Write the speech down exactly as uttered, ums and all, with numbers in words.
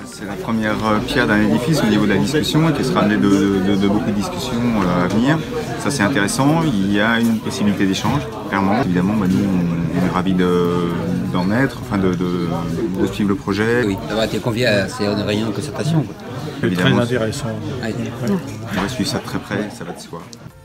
C'est la première pierre d'un édifice au niveau de la discussion et qui sera amenée de, de, de beaucoup de discussions à venir. Ça c'est intéressant, il y a une possibilité d'échange, clairement. Évidemment, bah, nous on est ravis d'en être, enfin de, de, de suivre le projet. Oui, d'avoir été convié à ces réunions de concertation. C'est très intéressant. On va suivre ça de très près, ça va de soi.